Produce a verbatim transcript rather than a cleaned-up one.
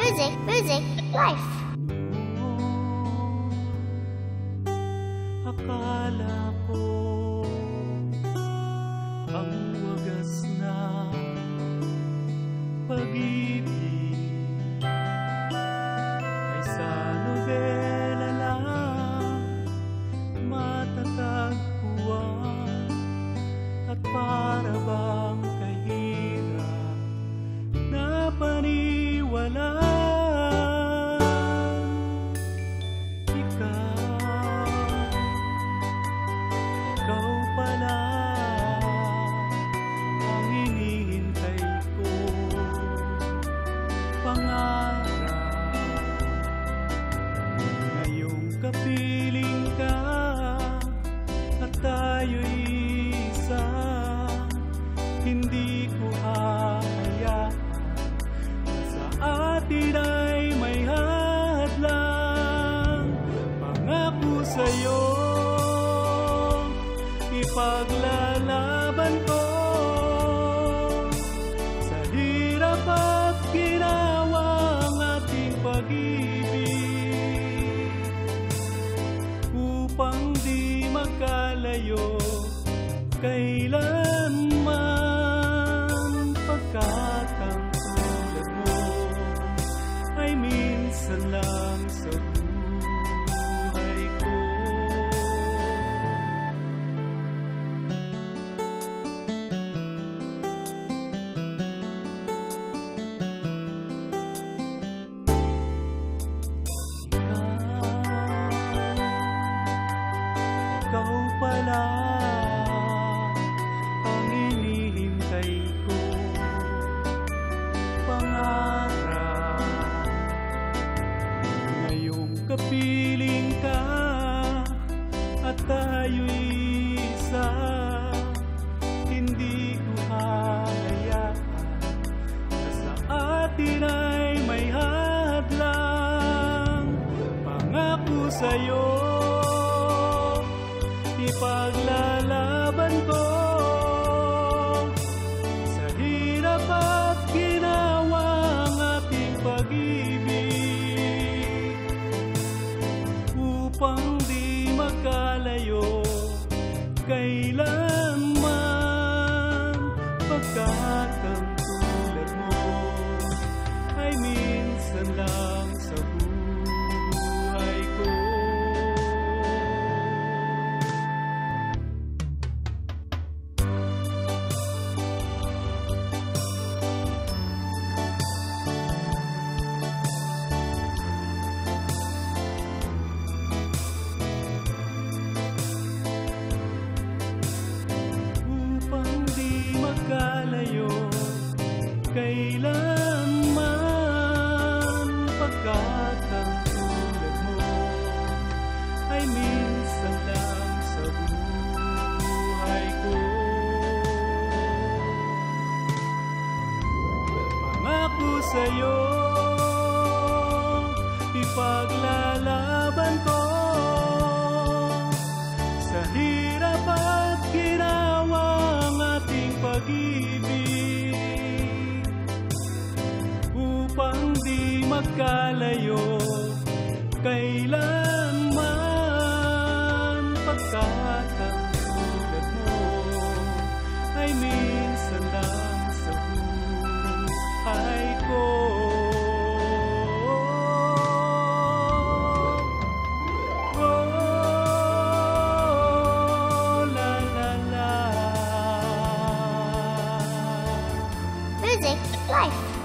Music, music, life. Akala ko ang wagas na pag-ibig ay sa nobela lang matatagpuan, at para bang kahirap na paniwalaan. Kapiling ka at tayo'y isa, hindi ko hahayaan na sa atin ay may hadlang. Pangako sa'yo, ipaglalaban ko sa hirap at ginawang ating pag-ibig, upang di magkalayo kailanman, pagkat ang tulad mo ay minsan lang sa buhay ko. Ikaw pala ang hinihintay ko, pangarap. Ngayong kapiling ka at tayo'y isa, hindi ko hahayaan na sa atin ay may hadlang. Pangako sa'yo, ipaglalaban ko sa hirap at ginawang ating pag-ibig, upang di magkalayo kailanman, pagkat ang tulad mo ay minsan lang sa buhay ko. Magkalayo kailanman, pagkat ang tulad mo ay minsan lang sa buhay ko. Pangako sa'yo, ipaglalaban ko sa hirap at ginawang ating pag-ibig, upang di magkalayo kailanman, pagkat ang tulad mo ay minsan lang sa buhay ko. Music, life.